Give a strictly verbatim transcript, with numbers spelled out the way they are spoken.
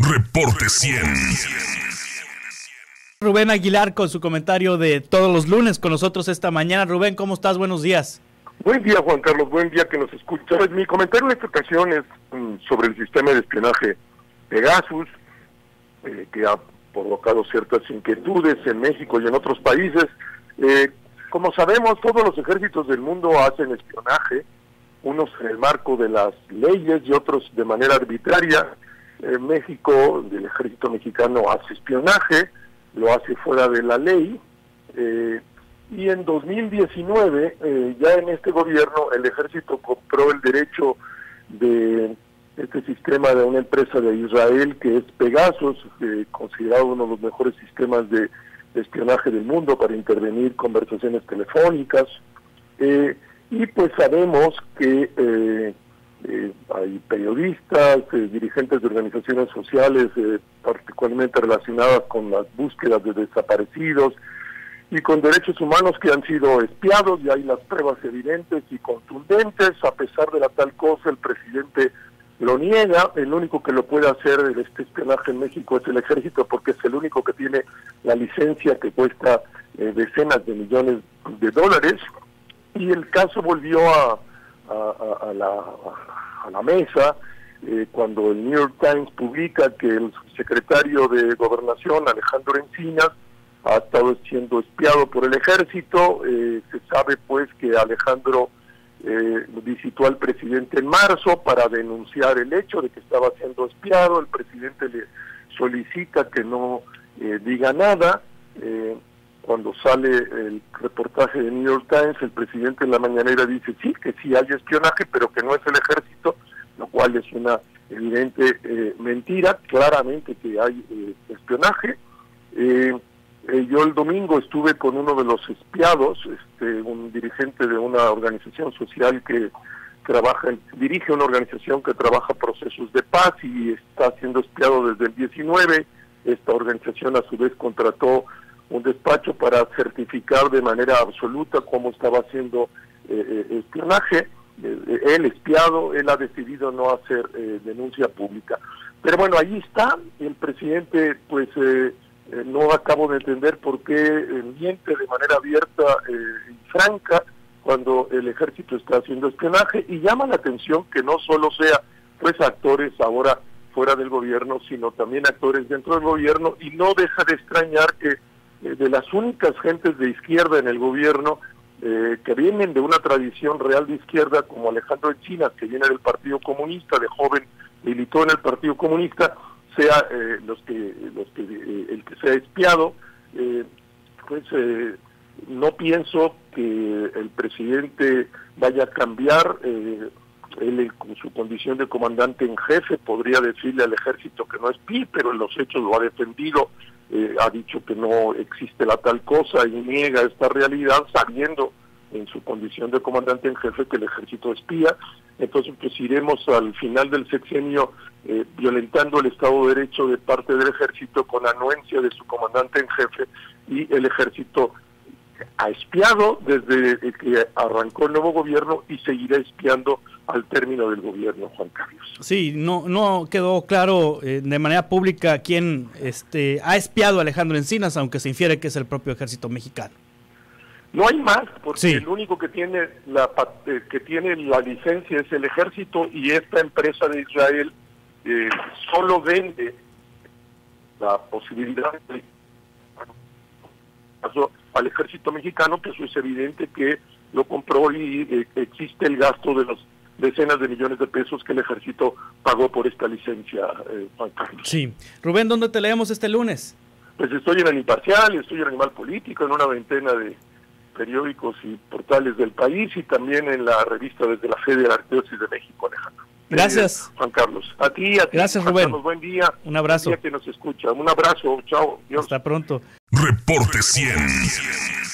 Reporte cien. Rubén Aguilar con su comentario de todos los lunes con nosotros esta mañana. Rubén, ¿cómo estás? Buenos días. Buen día, Juan Carlos, buen día que nos escucha. Mi comentario en esta ocasión es um, sobre el sistema de espionaje Pegasus, eh, que ha provocado ciertas inquietudes en México y en otros países. Eh, como sabemos, todos los ejércitos del mundo hacen espionaje, unos en el marco de las leyes y otros de manera arbitraria. Eh, México, el ejército mexicano hace espionaje, lo hace fuera de la ley, eh, y en dos mil diecinueve, eh, ya en este gobierno, el ejército compró el derecho de este sistema de una empresa de Israel que es Pegasus, eh, considerado uno de los mejores sistemas de, de espionaje del mundo para intervenir conversaciones telefónicas, eh, y pues sabemos que eh, eh, hay periodistas, eh, dirigentes de organizaciones sociales, eh, particularmente relacionadas con las búsquedas de desaparecidos y con derechos humanos que han sido espiados, y hay las pruebas evidentes y contundentes. A pesar de la tal cosa, el presidente lo niega. El único que lo puede hacer de este espionaje en México es el ejército, porque es el único que tiene la licencia que cuesta eh, decenas de millones de dólares, y el caso volvió a, a, a, a, la, a la mesa eh, cuando el New York Times publica que el secretario de Gobernación, Alejandro Encinas, ha estado siendo espiado por el ejército. Eh, se sabe pues que Alejandro eh, visitó al presidente en marzo para denunciar el hecho de que estaba siendo espiado. El presidente le solicita que no eh, diga nada. Eh, cuando sale el reportaje de New York Times, el presidente en la mañanera dice sí, que sí hay espionaje, pero que no es el ejército, lo cual es una evidente eh, mentira. Claramente que hay eh, espionaje. Eh, Eh, yo el domingo estuve con uno de los espiados, este, un dirigente de una organización social que trabaja, dirige una organización que trabaja procesos de paz y está siendo espiado desde el diecinueve. Esta organización a su vez contrató un despacho para certificar de manera absoluta cómo estaba haciendo eh, espionaje. Eh, él espiado, él ha decidido no hacer eh, denuncia pública. Pero bueno, ahí está, el presidente pues... Eh, Eh, no acabo de entender por qué eh, miente de manera abierta eh, y franca cuando el ejército está haciendo espionaje, y llama la atención que no solo sea pues actores ahora fuera del gobierno, sino también actores dentro del gobierno, y no deja de extrañar que eh, de las únicas gentes de izquierda en el gobierno eh, que vienen de una tradición real de izquierda, como Alejandro Encinas, que viene del Partido Comunista, de joven militó en el Partido Comunista, sea eh, los que los que eh, el que sea espiado, eh, pues eh, no pienso que el presidente vaya a cambiar. eh, él con su condición de comandante en jefe podría decirle al ejército que no espíe, pero en los hechos lo ha defendido, eh, ha dicho que no existe la tal cosa y niega esta realidad, sabiendo en su condición de comandante en jefe que el ejército espía. Entonces pues iremos al final del sexenio eh, violentando el Estado de Derecho de parte del ejército con anuencia de su comandante en jefe, y el ejército ha espiado desde que arrancó el nuevo gobierno y seguirá espiando al término del gobierno, Juan Carlos. Sí, no no quedó claro eh, de manera pública quién este, ha espiado a Alejandro Encinas, aunque se infiere que es el propio ejército mexicano. No hay más, porque sí. El único que tiene la eh, que tiene la licencia es el ejército, y esta empresa de Israel eh, solo vende la posibilidad de al ejército mexicano, que eso es evidente que lo compró, y eh, existe el gasto de los decenas de millones de pesos que el ejército pagó por esta licencia, eh, Juan Carlos. Sí. Rubén, ¿dónde te leemos este lunes? Pues estoy en El Imparcial, estoy en Animal Político, en una veintena de periódicos y portales del país, y también en la revista Desde la Fe de la Arquidiócesis de México, Alejandro. Gracias. Eh, Juan Carlos. A ti, a ti. Gracias, Juan Rubén. Carlos, buen día. Un abrazo. Buen día que nos escucha. Un abrazo. Chao. Dios. Hasta pronto. Reporte cien.